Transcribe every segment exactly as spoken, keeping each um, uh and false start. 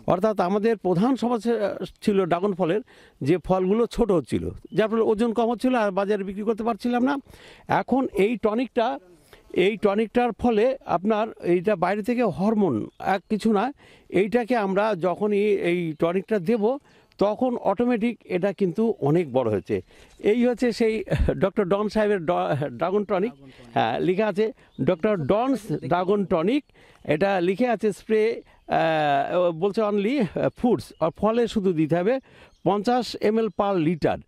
অর্থাৎ আমাদের প্রধান সমস্যা ছিল ড্রাগন ফলের যে ফলগুলো ছোট হচ্ছিল, যার ফলে ওজন কম হচ্ছিল আর বাজারে বিক্রি করতে পারছিলাম না। এখন এই টনিকটা এই টনিকটার ফলে আপনার এইটা বাইরে থেকে হরমোন এক কিছু না, এইটাকে আমরা যখনই এই টনিকটা দেব তখন অটোমেটিক এটা কিন্তু অনেক বড় হয়েছে। এই হচ্ছে সেই ডক্টর ডন সাহেবের ড্রাগন টনিক। হ্যাঁ, লেখা আছে ডক্টর ডনস ড্রাগন টনিক, এটা লিখে আছে স্প্রে, বলছে অনলি ফুডস, আর ফলে শুধু দিতে হবে পঞ্চাশ এম এল পার লিটার।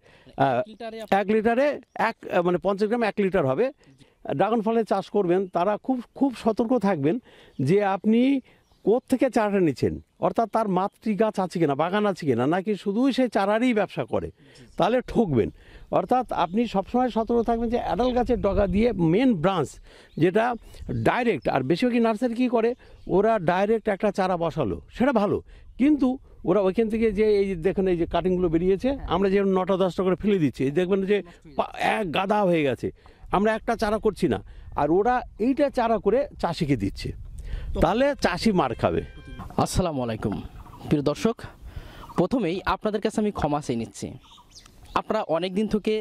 এক লিটারে এক মানে পঞ্চাশ গ্রাম এক লিটার হবে। ড্রাগন ফলের চাষ করবেন তারা খুব খুব সতর্ক থাকবেন যে আপনি কোত্থেকে চারাটা নিচ্ছেন, অর্থাৎ তার মাতৃ গাছ আছে কিনা, বাগান আছে কিনা, নাকি শুধুই সে চারারই ব্যবসা করে, তাহলে ঠকবেন। অর্থাৎ আপনি সবসময় সতর্ক থাকবেন যে অ্যাডাল্ট গাছের ডগা দিয়ে মেন ব্রাঞ্চ যেটা ডাইরেক্ট, আর বেশিরভাগই নার্সারি কী করে ওরা ডাইরেক্ট একটা চারা বসালো, সেটা ভালো, কিন্তু ওরা ওইখান থেকে যে এই যে দেখেন এই যে কাটিংগুলো বেরিয়েছে, আমরা যে নটা দশটা করে ফেলে দিচ্ছি, দেখবেন যে এক গাদা হয়ে গেছে, আমরা একটা চারা করছি না, আর ওরা এইটা চারা করে চাষিকে দিচ্ছে, তাহলে চাষি মার খাবে। আসসালামু আলাইকুম প্রিয় দর্শক, প্রথমেই আপনাদের কাছে আমি ক্ষমা চেয়ে নিচ্ছি। আপনারা অনেক দিন থেকে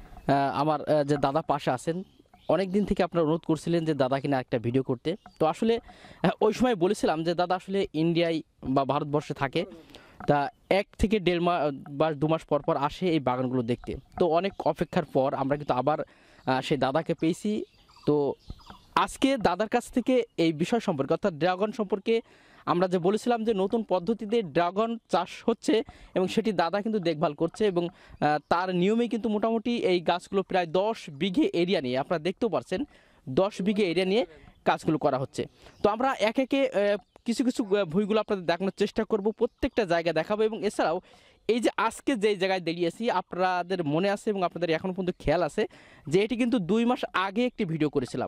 আমার যে দাদা পাশে আছেন, অনেক দিন থেকে আপনারা অনুরোধ করছিলেন যে দাদা কিনা একটা ভিডিও করতে। তো আসলে ওই সময় বলেছিলাম যে দাদা আসলে ইন্ডিয়ায় বা ভারতবর্ষে থাকে, তা এক থেকে দেড় মাস বা দু মাস পর পর আসে এই বাগানগুলো দেখতে। তো অনেক অপেক্ষার পর আমরা কিন্তু আবার সেই দাদাকে পেয়েছি। তো আজকে দাদার কাছ থেকে এই বিষয় সম্পর্কে, অর্থাৎ ড্রাগন সম্পর্কে আমরা যে বলেছিলাম যে নতুন পদ্ধতিতে ড্রাগন চাষ হচ্ছে এবং সেটি দাদা কিন্তু দেখভাল করছে, এবং তার নিয়মেই কিন্তু মোটামুটি এই গাছগুলো প্রায় দশ বিঘে এরিয়া নিয়ে, আপনারা দেখতেও পারছেন দশ বিঘে এরিয়া নিয়ে কাজগুলো করা হচ্ছে। তো আমরা এক একে কিছু কিছু ভুঁইগুলো আপনাদের দেখানোর চেষ্টা করব, প্রত্যেকটা জায়গা দেখাবো। এবং এছাড়াও এই যে আজকে যেই জায়গায় দাঁড়িয়েছি, আপনাদের মনে আছে এবং আপনাদের এখনও পর্যন্ত খেয়াল আছে যে এটি কিন্তু দুই মাস আগে একটি ভিডিও করেছিলাম,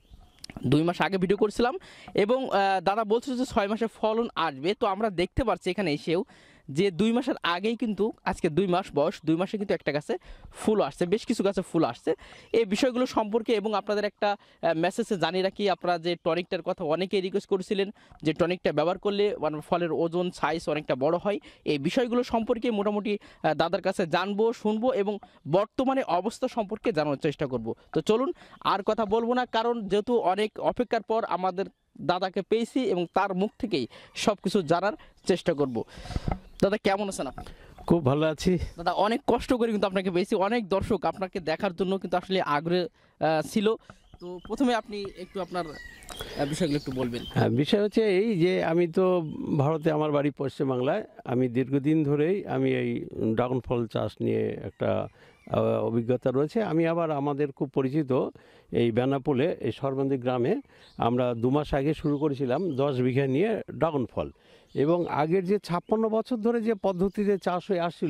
দুই মাস আগে ভিডিও করেছিলাম এবং দাদা বলছিল যে ছয় মাসে ফলন আসবে। তো আমরা দেখতে পাচ্ছি এখানে এসেও যে দুই মাসের আগেই কিন্তু, আজকে দুই মাস বয়স, দুই মাসে কিন্তু একটা গাছে ফুল আসছে, বেশ কিছু গাছে ফুল আসছে। এই বিষয়গুলো সম্পর্কে এবং আপনাদের একটা মেসেজে জানিয়ে রাখি, আপনারা যে টনিকটার কথা অনেকেই রিকোয়েস্ট করেছিলেন যে টনিকটা ব্যবহার করলে ফলের ওজন সাইজ অনেকটা বড় হয়, এই বিষয়গুলো সম্পর্কে মোটামুটি দাদার কাছে জানবো, শুনবো এবং বর্তমানে অবস্থা সম্পর্কে জানার চেষ্টা করব। তো চলুন আর কথা বলবো না, কারণ যেহেতু অনেক অপেক্ষার পর আমাদের দাদাকে পেয়েছি এবং তার মুখ থেকেই সব কিছু জানার চেষ্টা করব। দাদা কেমন আছেন আপনি? খুব ভালো আছি দাদা, অনেক কষ্ট করে কিন্তু আপনাকে পেয়েছি, অনেক দর্শক আপনাকে দেখার জন্য কিন্তু আসলে আগ্রহ ছিল। তো প্রথমে আপনি একটু আপনার বিষয়গুলো একটু বলবেন। হ্যাঁ, বিষয় হচ্ছে এই যে আমি তো ভারতে, আমার বাড়ি পশ্চিমবাংলায়, আমি দীর্ঘদিন ধরেই আমি এই ড্রাগন ফল চাষ নিয়ে একটা অভিজ্ঞতা রয়েছে। আমি আবার আমাদের খুব পরিচিত এই বেনাপোলে এই সর্বান্দিক গ্রামে আমরা দু মাস আগে শুরু করেছিলাম দশ বিঘা নিয়ে ড্রাগন ফল, এবং আগের যে ছাপ্পান্ন বছর ধরে যে পদ্ধতিতে চাষ হয়ে আসছিল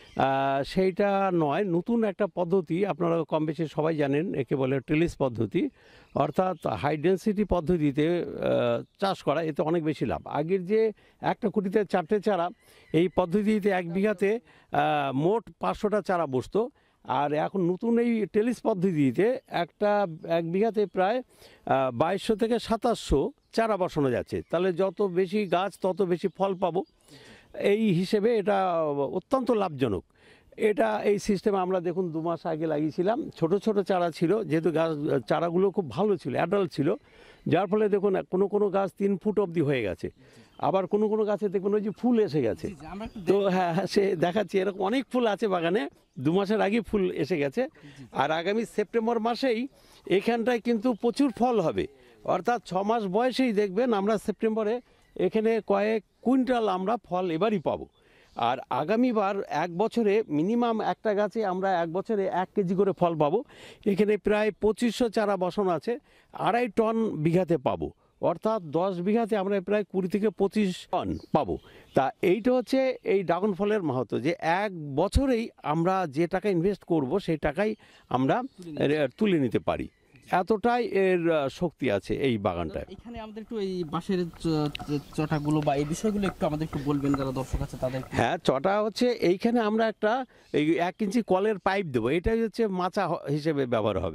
সেইটা নয়, নতুন একটা পদ্ধতি, আপনারা কম বেশি সবাই জানেন, একে বলে ট্রেলিস পদ্ধতি, অর্থাৎ হাই ডেন্সিটি পদ্ধতিতে চাষ করা, এতে অনেক বেশি লাভ। আগের যে একটা কুটিতে চারটে চারা, এই পদ্ধতিতে এক বিঘাতে মোট পাঁচশোটা চারা বসতো, আর এখন নতুন এই টেলিস পদ্ধতিতে একটা এক বিঘাতে প্রায় বাইশশো থেকে সাতাশশো চারা বসানো যাচ্ছে, তাহলে যত বেশি গাছ তত বেশি ফল পাবো, এই হিসেবে এটা অত্যন্ত লাভজনক। এটা এই সিস্টেমে আমরা দেখুন দু মাস আগে লাগিয়েছিলাম, ছোট ছোট চারা ছিল, যেহেতু গাছ চারাগুলো খুব ভালো ছিল, অ্যাডাল্ট ছিল, যার ফলে দেখুন কোনো কোনো গাছ তিন ফুট অবধি হয়ে গেছে, আবার কোনো কোনো গাছে দেখবেন ওই যে ফুল এসে গেছে। তো হ্যাঁ, সে দেখাচ্ছি এরকম অনেক ফুল আছে বাগানে, দু মাসের আগে ফুল এসে গেছে, আর আগামী সেপ্টেম্বর মাসেই এখানটায় কিন্তু প্রচুর ফল হবে, অর্থাৎ ছ মাস বয়সেই দেখবেন আমরা সেপ্টেম্বরে এখানে কয়েক কুইন্টাল আমরা ফল এবারই পাবো। আর আগামীবার এক বছরে মিনিমাম একটা গাছে আমরা এক বছরে এক কেজি করে ফল পাবো। এখানে প্রায় পঁচিশশো চারা বসানো আছে, আড়াই টন বিঘাতে পাবো, অর্থাৎ দশ বিঘাতে আমরা প্রায় কুড়ি থেকে পঁচিশ টন পাবো। তা এইটা হচ্ছে এই ড্রাগন ফলের মাহাত্ম্য, যে এক বছরেই আমরা যে টাকা ইনভেস্ট করব সেই টাকাই আমরা তুলে নিতে পারি, এতটাই এর শক্তি আছে এই বাগানটায়। এখানে আমাদের একটু এই বাঁশের চটাগুলো বা এই বিষয়গুলো একটু আমাদের একটু বলবেন, যারা দর্শক আছে তাদের। হ্যাঁ, চটা হচ্ছে এইখানে আমরা একটা এই এক ইঞ্চি কলের পাইপ দেবো, এটাই হচ্ছে মাচা হিসেবে ব্যবহার হবে,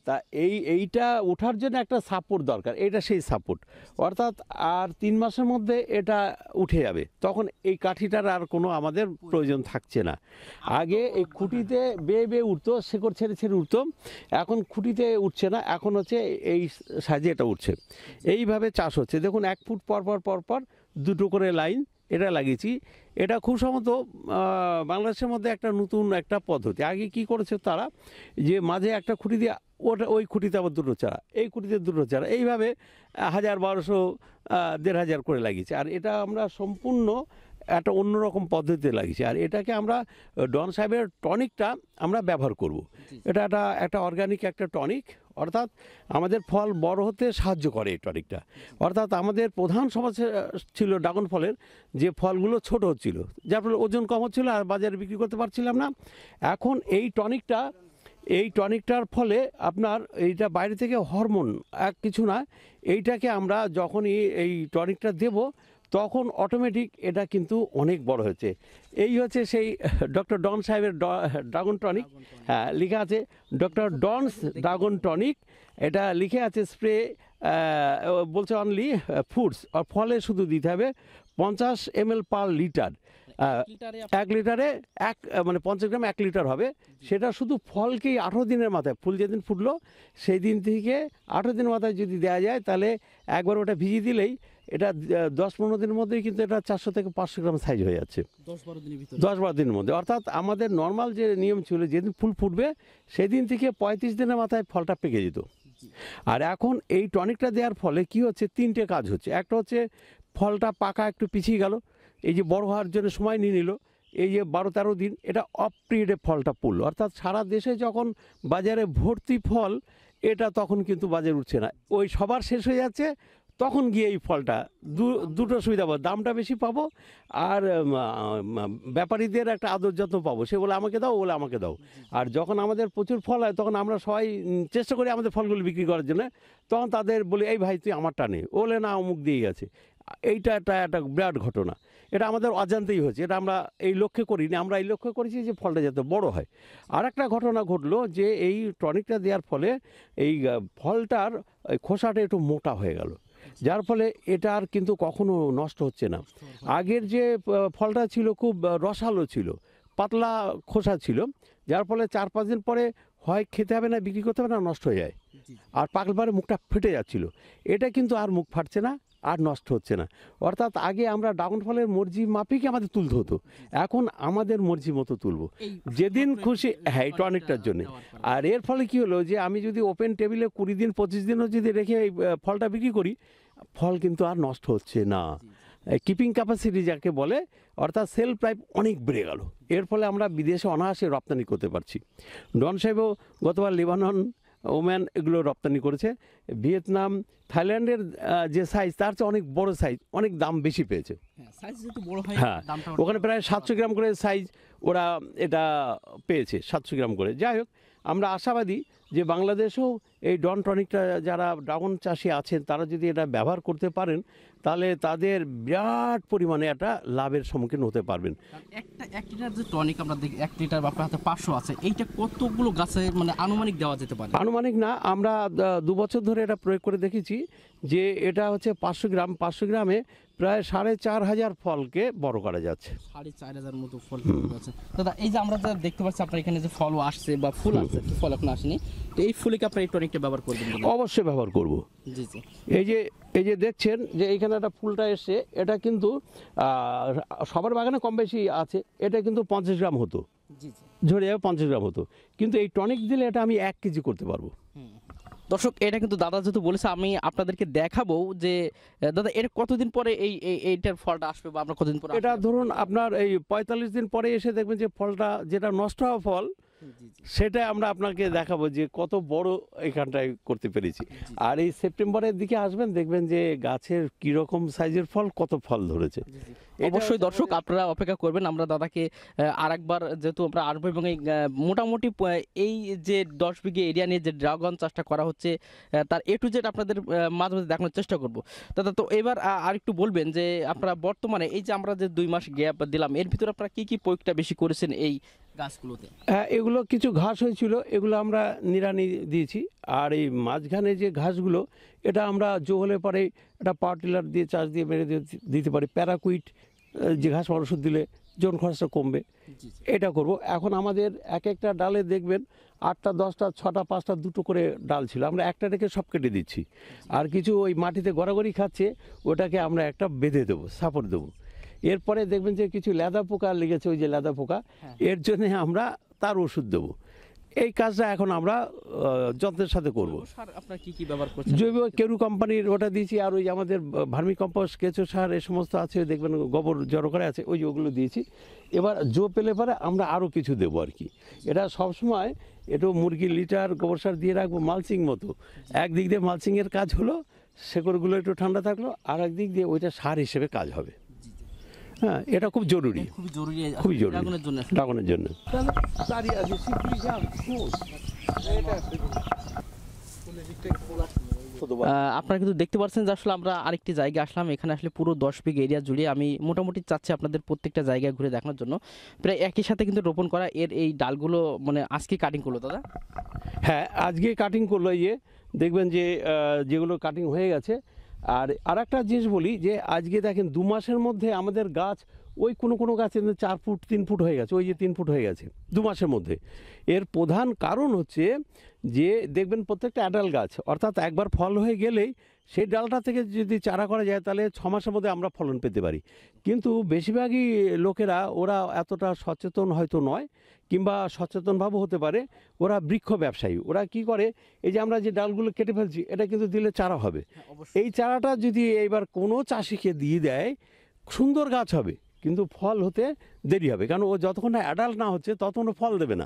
তা এই এইটা ওঠার জন্য একটা সাপোর্ট দরকার, এটা সেই সাপোর্ট, অর্থাৎ আর তিন মাসের মধ্যে এটা উঠে যাবে, তখন এই কাঠিটার আর কোনো আমাদের প্রয়োজন থাকছে না। আগে এই খুঁটিতে বেয়ে বেয়ে উঠতো, শেকড় ছেড়ে ছেড়ে উঠতো, এখন খুঁটিতে উঠছে না, এখন হচ্ছে এই সাইজে এটা উঠছে। এইভাবে চাষ হচ্ছে, দেখুন এক ফুট পর পর পর পর দুটো করে লাইন এটা লাগিয়েছি। এটা খুব সম্ভবত বাংলাদেশের মধ্যে একটা নতুন একটা পদ্ধতি। আগে কি করেছে তারা, যে মাঝে একটা খুঁটি দিয়ে ওটা ওই খুঁটিতে আবার দুটো চারা, এই খুঁটিতে দুটো চারা, এইভাবে হাজার বারোশো দেড় হাজার করে লাগিয়েছে। আর এটা আমরা সম্পূর্ণ একটা অন্যরকম পদ্ধতিতে লাগিয়েছি। আর এটাকে আমরা ডন সাহেবের টনিকটা আমরা ব্যবহার করব। এটা একটা একটা অর্গানিক একটা টনিক, অর্থাৎ আমাদের ফল বড় হতে সাহায্য করে এই টনিকটা। অর্থাৎ আমাদের প্রধান সমস্যা ছিল ড্রাগন ফলের, যে ফলগুলো ছোট হচ্ছিল, যার ফলে ওজন কম হচ্ছিল আর বাজারে বিক্রি করতে পারছিলাম না। এখন এই টনিকটা এই টনিকটার ফলে আপনার এইটা বাইরে থেকে হরমোন এক কিছু না, এইটাকে আমরা যখনই এই টনিকটা দেব তখন অটোমেটিক এটা কিন্তু অনেক বড় হয়েছে। এই হচ্ছে সেই ডক্টর ডন সাহেবের ড্রাগন টনিক। হ্যাঁ, লেখা আছে ডক্টর ডনস ড্রাগন টনিক, এটা লিখে আছে স্প্রে, বলছে অনলি ফুডস, আর ফলে শুধু দিতে হবে পঞ্চাশ এম এল পার লিটার। এক লিটারে এক মানে পঞ্চাশ গ্রাম এক লিটার হবে। সেটা শুধু ফলকেই আঠেরো দিনের মাথায়, ফুল যেদিন ফুটলো সেই দিন থেকে আঠেরো দিনের মাথায় যদি দেওয়া যায়, তাহলে একবার ওটা ভিজিয়ে দিলেই এটা দশ পনেরো দিনের মধ্যেই কিন্তু এটা চারশো থেকে পাঁচশো গ্রাম সাইজ হয়ে যাচ্ছে, দশ বারো দিনের মধ্যে। অর্থাৎ আমাদের নর্মাল যে নিয়ম ছিল, যেদিন ফুল ফুটবে সেদিন থেকে পঁয়ত্রিশ দিনের মাথায় ফলটা পেকে যেত। আর এখন এই টনিকটা দেওয়ার ফলে কি হচ্ছে, তিনটে কাজ হচ্ছে। একটা হচ্ছে ফলটা পাকা একটু পিছিয়ে গেল, এই যে বড় হওয়ার জন্য সময় নিয়ে নিল, এই যে বারো তেরো দিন এটা অফ পিরিয়ডে ফলটা পড়লো। অর্থাৎ সারা দেশে যখন বাজারে ভর্তি ফল, এটা তখন কিন্তু বাজারে উঠছে না, ওই সবার শেষ হয়ে যাচ্ছে, তখন গিয়ে এই ফলটা দুটো সুবিধা পাবো, দামটা বেশি পাবো, আর ব্যাপারীদের একটা আদর যত্ন পাবো, সে বলে আমাকে দাও, বলে আমাকে দাও। আর যখন আমাদের প্রচুর ফল হয়, তখন আমরা সবাই চেষ্টা করি আমাদের ফলগুলো বিক্রি করার জন্য, তখন তাদের বলি এই ভাই তুই আমারটা নে, বলে না অমুক দিয়ে গেছে। এইটা একটা একটা বিরাট ঘটনা, এটা আমাদের অজান্তেই হচ্ছে, এটা আমরা এই লক্ষ্যে করিনি, আমরা এই লক্ষ্য করেছি যে ফলটা যাতে বড় হয়। আর একটা ঘটনা ঘটলো, যে এই টনিকটা দেওয়ার ফলে এই ফলটার খোসাটা একটু মোটা হয়ে গেল, যার ফলে এটা আর কিন্তু কখনো নষ্ট হচ্ছে না। আগের যে ফলটা ছিল খুব রসালো ছিল, পাতলা খোসা ছিল, যার ফলে চার পাঁচ দিন পরে হয় খেতে হবে না, বিক্রি করতে হবে না, নষ্ট হয়ে যায়, আর পাকলে পরে মুখটা ফেটে যাচ্ছিল। এটা কিন্তু আর মুখ ফাটছে না, আর নষ্ট হচ্ছে না। অর্থাৎ আগে আমরা ড্রাগন ফলের মর্জি মাফিকে আমাদের তুলতে হতো, এখন আমাদের মর্জি মতো তুলবো যেদিন খুশি। হ্যাঁ, এই টনিকটার জন্য। আর এর ফলে কি হলো, যে আমি যদি ওপেন টেবিলে কুড়ি দিন পঁচিশ দিনও যদি রেখে এই ফলটা বিক্রি করি, ফল কিন্তু আর নষ্ট হচ্ছে না। কিপিং ক্যাপাসিটি যাকে বলে, অর্থাৎ সেল প্রাইস অনেক বেড়ে গেল। এর ফলে আমরা বিদেশে অনায়াসে রপ্তানি করতে পারছি। ডন সাহেবও গতবার লেবানন, ওম্যান এগুলো রপ্তানি করেছে। ভিয়েতনাম, থাইল্যান্ডের যে সাইজ তার চেয়ে অনেক বড় সাইজ, অনেক দাম বেশি পেয়েছে। হ্যাঁ, ওখানে প্রায় সাতশো গ্রাম করে সাইজ ওরা এটা পেয়েছে, সাতশো গ্রাম করে। যাই হোক, আমরা আশাবাদী যে বাংলাদেশেও এই ডন টনিকটা যারা ড্রাগন চাষি আছেন, তারা যদি এটা ব্যবহার করতে পারেন, তাহলে তাদের বিরাট পরিমাণে একটা লাভের সম্মুখীন হতে পারবেন। একটা এক লিটার যে টনিক আমরা দেখি, এক লিটার আপনার হাতে পাঁচশো আছে, এইটা কতগুলো গাছে মানে আনুমানিক দেওয়া যেতে পারে? আনুমানিক না, আমরা দু বছর ধরে এটা প্রয়োগ করে দেখেছি, যে এটা হচ্ছে পাঁচশো গ্রাম, পাঁচশো গ্রামে প্রায় সাড়ে চার হাজার ফলকে বড় করা যাচ্ছে। সাড়ে চার হাজার মতো ফল আছে দাদা। এই যে আমরা যা দেখতে পাচ্ছি আপনার এখানে যে ফল আসছে বা ফুল আসছে, ফল এখন আসেনি, তো এই ফুলে কি আপনার এই টনিকটা ব্যবহার করবেন? অবশ্যই ব্যবহার করব। জি জি। এই যে এই যে দেখছেন যে এইখানে একটা ফুলটা এসছে, এটা কিন্তু সবার বাগানে কম বেশি আছে, এটা কিন্তু পঞ্চাশ গ্রাম হতো, ঝরে যাবে পঞ্চাশ গ্রাম হতো, কিন্তু এই টনিক দিলে এটা আমি এক কেজি করতে পারবো। দর্শক, এটা কিন্তু দাদা যেহেতু বলেছে, আমি আপনাদেরকে দেখাবো যে দাদা এর কতদিন পরে এই এইটার ফলটা আসবে, বা আমরা কতদিন পরে? এটা ধরুন আপনার এই পঁয়তাল্লিশ দিন পরে এসে দেখবেন যে ফলটা, যেটা নষ্ট হওয়া ফল, সেটা আমরা আপনাকে দেখাবো যে কত বড় এখানটায় করতে পেরেছি। আর এই সেপ্টেম্বরের দিকে আসবেন, দেখবেন যে গাছের কিরকম সাইজের ফল, কত ফল ধরেছে। অবশ্যই দর্শক আপনারা অপেক্ষা করবেন, আমরা দাদাকে আরেকবার যেহেতু আমরা আসবো, এবং এই মোটামুটি এই যে দশ বিঘে এরিয়া নিয়ে যে ড্রাগন চাষটা করা হচ্ছে, তার এ টু জেড আপনাদের মাঝে মাঝে দেখানোর চেষ্টা করব। দাদা, তো এবার আর একটু বলবেন যে আপনারা বর্তমানে এই যে আমরা যে দুই মাস গ্যাপ দিলাম, এর ভিতরে আপনারা কি কি প্রয়োগটা বেশি করেছেন এই গাছগুলোতে? হ্যাঁ, এগুলো কিছু ঘাস হয়েছিল, এগুলো আমরা নিড়ানি দিয়েছি। আর এই মাঝখানে যে ঘাসগুলো, এটা আমরা জো হলে পরে এটা পাওয়ার টিলার দিয়ে চাষ দিয়ে মেরে দিয়ে- দিতে পারি। প্যারাকুইট যে ঘাস মারা ওষুধ দিলে জন খরচটা কমবে, এটা করব। এখন আমাদের এক একটা ডালে দেখবেন আটটা দশটা ছটা পাঁচটা দুটো করে ডাল ছিল, আমরা একটা রেখে সব কেটে দিচ্ছি। আর কিছু ওই মাটিতে গড়াগড়ি খাচ্ছে, ওটাকে আমরা একটা বেঁধে দেবো, সাপোর্ট দেবো। এরপরে দেখবেন যে কিছু লেদা পোকা লেগেছে, ওই যে লেদা পোকা, এর জন্য আমরা তার ওষুধ দেবো। এই কাজটা এখন আমরা আহ, যত্নের সাথে করব। সার আপনারা কি কি ব্যবহার করছেন? জৈব কেরু কোম্পানির ওটা দিয়েছি, আর ওই আমাদের ভার্মি কম্পোস্ট, কেঁচো সার এই সমস্ত আছে, দেখবেন গোবর জড়ো করে আছে, ওই যে ওগুলো দিয়েছি। এবার জো পেলে পরে আমরা আরও কিছু দেবো আর কি। এটা সবসময় একটু মুরগির লিটার গোবর সার দিয়ে রাখবো, মালচিং মতো। একদিক দিয়ে মালচিংয়ের কাজ হলো, শেকড়গুলো একটু ঠান্ডা থাকলো, আর একদিক দিয়ে ওইটা সার হিসেবে কাজ হবে। হ্যাঁ, এটা খুব জরুরি, খুবই জরুরি, খুবই জরুরি ড্রাগনের জন্য। ড্রাগনের জন্য। আহ, আপনারা কিন্তু দেখতে পাচ্ছেন যে আসলে আমরা আরেকটি জায়গায় আসলাম। এখানে আসলে পুরো দশ বিঘা এরিয়া জুড়ে আমি মোটামুটি চাচ্ছি আপনাদের প্রত্যেকটা জায়গায় ঘুরে দেখানোর জন্য। প্রায় একই সাথে কিন্তু রোপণ করা এর এই ডালগুলো মানে আজকে কাটিং করলো দাদা? হ্যাঁ, আজকে কাটিং করলো। ইয়ে দেখবেন যে আহ, যেগুলো কাটিং হয়ে গেছে। আর আর একটা জিনিস বলি যে আজকে দেখেন দু মাসের মধ্যে আমাদের গাছ ওই কোনো কোনো গাছে চার ফুট তিন ফুট হয়ে গেছে, ওই যে তিন ফুট হয়ে গেছে দু মাসের মধ্যে। এর প্রধান কারণ হচ্ছে যে দেখবেন প্রত্যেকটা অ্যাডাল গাছ, অর্থাৎ একবার ফল হয়ে গেলেই সেই ডালটা থেকে যদি চারা করা যায় তাহলে ছ মাসের মধ্যে আমরা ফলন পেতে পারি। কিন্তু বেশিরভাগই লোকেরা ওরা এতটা সচেতন হয়তো নয়, কিংবা সচেতনভাবে হতে পারে, ওরা বৃক্ষ ব্যবসায়ী। ওরা কি করে, এই যে আমরা যে ডালগুলো কেটে ফেলছি, এটা কিন্তু দিলে চারা হবে। এই চারাটা যদি এইবার কোনো চাষিকে দিয়ে দেয়, সুন্দর গাছ হবে, কিন্তু ফল হতে দেরি হবে, কারণ ও যতক্ষণ না অ্যাডাল্ট না হচ্ছে ততক্ষণ ও ফল দেবে না।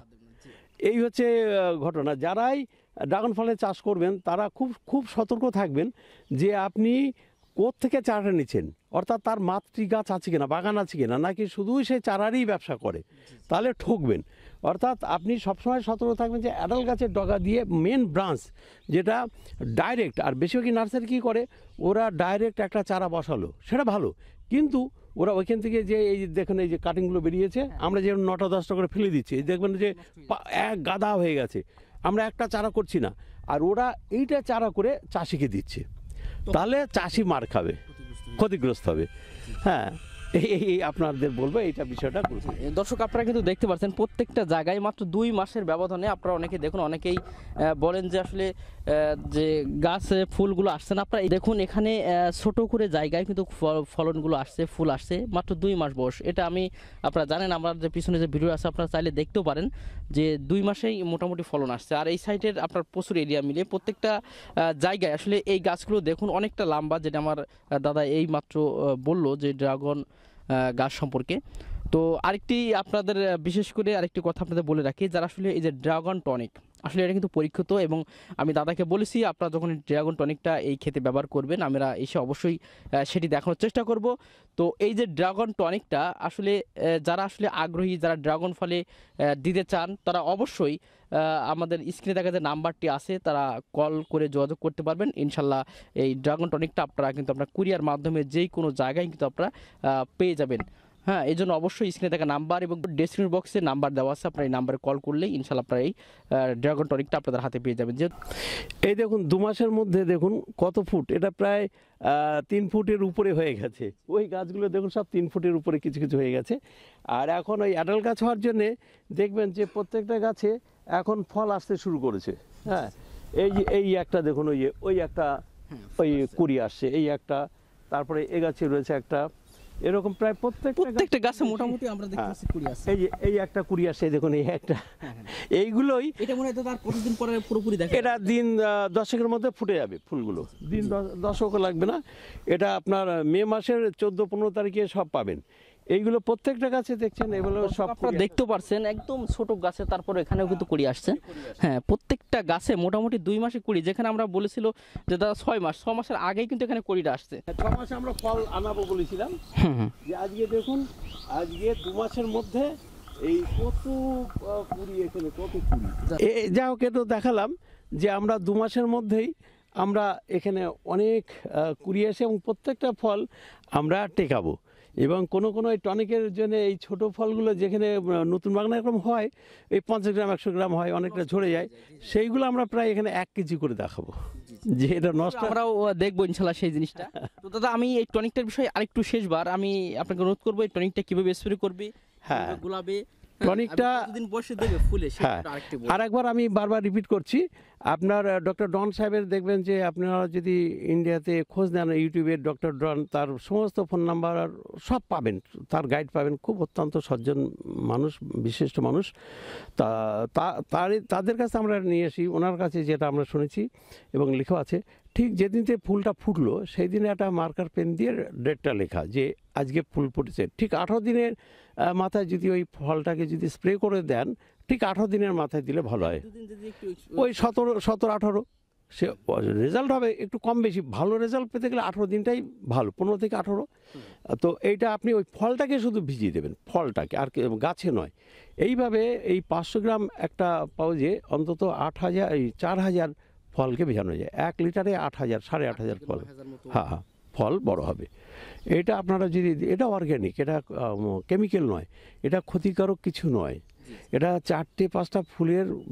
এই হচ্ছে আহ, ঘটনা। যারাই ড্রাগন ফলের চাষ করবেন তারা খুব খুব সতর্ক থাকবেন যে আপনি কোত্থেকে চারাটা নিচ্ছেন, অর্থাৎ তার মাতৃ গাছ আছে কিনা, বাগান আছে কিনা, নাকি শুধুই সে চারারই ব্যবসা করে, তাহলে ঠকবেন। অর্থাৎ আপনি সবসময় সতর্ক থাকবেন যে অ্যাডাল গাছের ডগা দিয়ে মেন ব্রাঞ্চ যেটা ডাইরেক্ট, আর বেশিরভাগই নার্সারি কী করে, ওরা ডাইরেক্ট একটা চারা বসালো, সেটা ভালো, কিন্তু ওরা ওইখান থেকে যে এই যে দেখুন এই যে কাটিংগুলো বেরিয়েছে, আমরা যে নটা দশটা করে ফেলে দিচ্ছি, এই দেখবেন যে পা- এক গাদা হয়ে গেছে, আমরা একটা চারা করছি না, আর ওরা এইটা চারা করে চাষিকে দিচ্ছে, তাহলে চাষি মার খাবে, ক্ষতিগ্রস্ত হবে। হ্যাঁ, এই এই আপনাদের বলবো এইটা বিষয়টা গুরুত্ব। দর্শক আপনারা কিন্তু দেখতে পাচ্ছেন প্রত্যেকটা জায়গায় মাত্র দুই মাসের ব্যবধানে আপনারা অনেকে দেখুন, অনেকেই আহ, বলেন যে আসলে আহ, যে গাছে ফুলগুলো আসছে না। আপনারা দেখুন এখানে আহ, ছোট করে জায়গায় কিন্তু ফল- ফলনগুলো আসছে, ফুল আসছে, মাত্র দুই মাস বয়স। এটা আমি আপনারা জানেন, আমার যে পিছনে যে ভিডিও আছে আপনারা চাইলে দেখতেও পারেন যে দুই মাসেই মোটামুটি ফলন আসছে। আর এই সাইডের আপনার প্রচুর এরিয়া মিলে প্রত্যেকটা আহ, জায়গায় আসলে এই গাছগুলো দেখুন অনেকটা লম্বা, যেটা আমার আহ, দাদা এই মাত্র বললো যে ড্রাগন আহ, গাছ সম্পর্কে। তো আরেকটি আপনাদের আহ, বিশেষ করে আরেকটি কথা আপনাদের বলে রাখি, যারা আসলে এই যে ড্রাগন টনিক, আসলে এটা কিন্তু পরীক্ষিত, এবং আমি দাদাকে বলেছি আপনারা যখন ড্রাগন টনিকটা এই খেতে ব্যবহার করবেন আমরা এসে অবশ্যই আহ, সেটি দেখানোর চেষ্টা করব। তো এই যে ড্রাগন টনিকটা আসলে আহ, যারা আসলে আগ্রহী, যারা ড্রাগন ফলে আহ, দিতে চান, তারা অবশ্যই আহ, আমাদের স্ক্রিনে দেখা যে নাম্বারটি আছে, তারা কল করে যোগাযোগ করতে পারবেন। ইনশাল্লাহ এই ড্রাগন টনিকটা আপনারা কিন্তু আপনার কুরিয়ার মাধ্যমে যেই কোনো জায়গায় কিন্তু আপনারা আহ, পেয়ে যাবেন। হ্যাঁ, এই জন্য অবশ্যই স্ক্রিনে থাকা নাম্বার এবং ডেসক্রিপশন বক্সে নাম্বার দেওয়া আছে, আপনার এই নাম্বারে কল করলেই ইনশাল্লাহ আপনারা এই ড্রাগন টনিকটা আপনাদের হাতে পেয়ে যাবেন। যে এই দেখুন দু মাসের মধ্যে দেখুন কত ফুট, এটা প্রায় আহ, তিন ফুটের উপরে হয়ে গেছে। ওই গাছগুলো দেখুন সব তিন ফুটের উপরে কিছু কিছু হয়ে গেছে। আর এখন ওই অ্যাডাল্ট গাছ হওয়ার জন্যে দেখবেন যে প্রত্যেকটা গাছে এখন ফল আসতে শুরু করেছে। হ্যাঁ, এই যে এই একটা দেখুন, ওই ওই একটা ওই কুড়ি আসছে, এই একটা, তারপরে এ গাছে রয়েছে একটা, এরকম প্রায় প্রত্যেকটা প্রত্যেকটা গাছে মোটামুটি আমরা দেখতে হ্যাঁ, পাচ্ছি কুড়ি আছে। এই যে এই একটা কুড়ি আসছে, দেখুন এই একটা, এইগুলোই এটা মনে হয় তো তার কতদিন পরে পুরোপুরি দেখা এটা দিন আহ, দশেকের মধ্যে ফুটে যাবে ফুলগুলো, দিন দশ- দশকও লাগবে না। এটা আপনার মে মাসের চোদ্দো পনেরো তারিখে সব পাবেন। এইগুলো প্রত্যেকটা গাছে দেখছেন, এগুলো সব আপনারা দেখতে পারছেন একদম ছোট গাছে, তারপর এখানেও কিন্তু কুড়ি আসছে। হ্যাঁ, প্রত্যেকটা গাছে মোটামুটি দুই মাসে কুড়ি, যেখানে আমরা বলেছিল যে দাদা ছয় মাস, ছ মাসের আগেই কিন্তু এখানে কুড়িটা আসছে। ছ মাসে আমরা ফল আনাবো বলেছিলাম, যে আজকে দেখুন আজকে দু মাসের মধ্যে এই কত আহ, কুড়ি, এখানে কত কুড়ি। এ- যা হোক, একটু দেখালাম যে আমরা দু মাসের মধ্যেই আমরা এখানে অনেক আহ, কুড়ি আসে, এবং প্রত্যেকটা ফল আমরা টেকাবো। এবং কোনো কোনো এই টনিকের জন্য এই ছোট ফলগুলো যেখানে আহ, নতুন বাগানে এরকম হয় এই পঞ্চাশ গ্রাম একশো গ্রাম হয়, অনেকটা ঝরে যায়, সেইগুলো আমরা প্রায় এখানে এক কেজি করে দেখাবো যে এটা নষ্ট। আমরাও দেখবো ইনশাল্লাহ সেই জিনিসটা। তো দাদা আমি এই টনিকটার বিষয়ে আরেকটু শেষবার আমি আপনাকে অনুরোধ করবো এই টনিকটা কিভাবে স্প্রে করবে, হ্যাঁ। কিভাবে গোলাবে, টনিকটা কতদিন বয়সে দেবে ফুলে, হ্যাঁ, সেটা আরেকটু বলুন। আর একবার আমি বারবার রিপিট করছি, আপনার ডক্টর ডন সাহেবের দেখবেন যে আপনারা যদি ইন্ডিয়াতে খোঁজ নেন ইউটিউবে ডক্টর ডন, তার সমস্ত ফোন নাম্বার আর সব পাবেন, তার গাইড পাবেন, খুব অত্যন্ত সজ্জন মানুষ, বিশিষ্ট মানুষ। তা তা- তার তাদের কাছে আমরা নিয়ে আসি, ওনার কাছে যেটা আমরা শুনেছি এবং লেখা আছে, ঠিক যেদিনতে ফুলটা ফুটলো সেই দিনে একটা মার্কার পেন দিয়ে ডেটটা লেখা যে আজকে ফুল ফুটেছে। ঠিক আঠারো দিনের আহ, মাথায় যদি ওই ফলটাকে যদি স্প্রে করে দেন, ঠিক আঠারো দিনের মাথায় দিলে ভালো হয়। দুদিন যদি একটু ওই সতেরো সতেরো আঠারো সে রেজাল্ট হবে একটু কম বেশি, ভালো রেজাল্ট পেতে গেলে আঠারো দিনটাই ভালো, পনেরো থেকে আঠারো। তো এইটা আপনি ওই ফলটাকে শুধু ভিজিয়ে দেবেন, ফলটাকে, আর কি গাছে নয়। এইভাবে এই পাঁচশো গ্রাম একটা পাউজে অন্তত আট হাজার এই চার হাজার ফলকে ভেজানো যায়, এক লিটারে আট হাজার সাড়ে আট হাজার ফল, হ্যাঁ হ্যাঁ, ফল বড় হবে। এটা আপনারা যদি, এটা অর্গ্যানিক, এটা কেমিক্যাল নয়, এটা ক্ষতিকারক কিছু নয়, এটা চারটে পাঁচটা ফুলের আহ,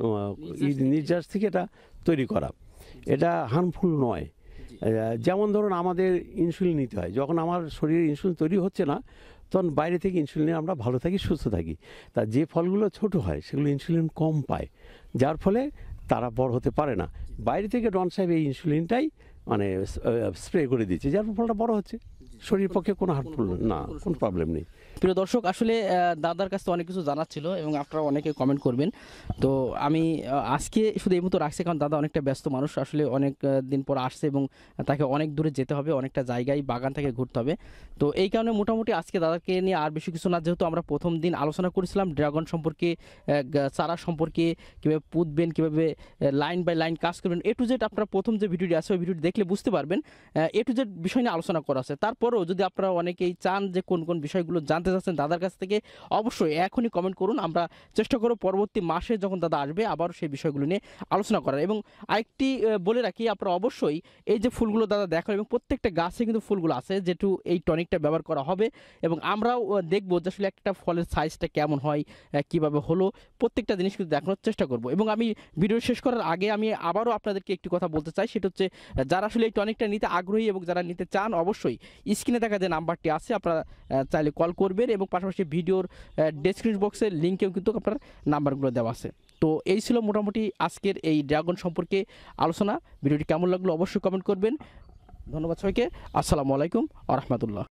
ই নির্যাস থেকে এটা তৈরি করা, এটা হার্মফুল নয়। আহ, যেমন ধরুন আমাদের ইনসুলিন নিতে হয়, যখন আমার শরীরে ইনসুলিন তৈরি হচ্ছে না তখন বাইরে থেকে ইনসুলিন নিয়ে আমরা ভালো থাকি, সুস্থ থাকি। তা যে ফলগুলো ছোট হয় সেগুলো ইনসুলিন কম পায়, যার ফলে তারা বড় হতে পারে না। বাইরে থেকে ডন সাহেব এই ইনসুলিনটাই মানে স্প্রে করে দিচ্ছে, যার ফলটা বড় হচ্ছে, শরীরের পক্ষে কোনো হার্মফুল না, কোনো প্রবলেম নেই। প্রিয় দর্শক, আসলে আহ, দাদার কাছে অনেক কিছু জানার ছিল এবং আপনারা অনেকে কমেন্ট করবেন। তো আমি আহ, আজকে শুধু এই মতো রাখছি, কারণ দাদা অনেকটা ব্যস্ত মানুষ, আসলে অনেক আহ, দিন পর আসছে এবং তাকে অনেক দূরে যেতে হবে, অনেকটা জায়গায় বাগান থেকে ঘুরতে হবে। তো এই কারণে মোটামুটি আজকে দাদাকে নিয়ে আর বেশি কিছু না, যেহেতু আমরা প্রথম দিন আলোচনা করেছিলাম ড্রাগন সম্পর্কে, আহ, গা- চারা সম্পর্কে, কীভাবে পুঁতবেন, কীভাবে লাইন বাই লাইন কাজ করবেন, এ টু জেড আপনারা প্রথম যে ভিডিওটি আছে ওই ভিডিওটি দেখলে বুঝতে পারবেন এ টু জেড বিষয় নিয়ে আলোচনা করা আছে। তারপরেও যদি আপনারা অনেকেই চান যে কোন কোন বিষয়গুলো জানতে চাচ্ছেন দাদার কাছ থেকে, অবশ্যই এখনই কমেন্ট করুন, আমরা চেষ্টা করব পরবর্তী মাসে যখন দাদা আসবে আবার সেই বিষয়গুলো নিয়ে আলোচনা করার। এবং আরেকটি আহ, বলে রাখি, আপনারা অবশ্যই এই যে ফুলগুলো দাদা দেখান, এবং প্রত্যেকটা গাছে কিন্তু ফুলগুলো আছে যেটু এই টনিকটা ব্যবহার করা হবে, এবং আমরাও আহ, দেখবো যে আসলে একটা ফলের সাইজটা কেমন হয়, আহ, কিভাবে হলো, প্রত্যেকটা জিনিস কিন্তু দেখানোর চেষ্টা করব। এবং আমি ভিডিও শেষ করার আগে আমি আবারও আপনাদেরকে একটি কথা বলতে চাই, সেটা হচ্ছে আহ, যারা আসলে এই টনিকটা নিতে আগ্রহী এবং যারা নিতে চান, অবশ্যই স্ক্রিনে দেখা যে নাম্বারটি আছে আপনারা আহ, চাইলে কল করবেন, এবং পাশাপাশি ভিডিওর ডেসক্রিপশন বক্সের লিঙ্কেও কিন্তু আপনার নাম্বারগুলো দেওয়া আছে। তো এই ছিল মোটামুটি আজকের এই ড্রাগন সম্পর্কে আলোচনা। ভিডিওটি কেমন লাগলো অবশ্যই কমেন্ট করবেন। ধন্যবাদ সবাইকে, আসসালামু আলাইকুম ওয়া রাহমাতুল্লাহ।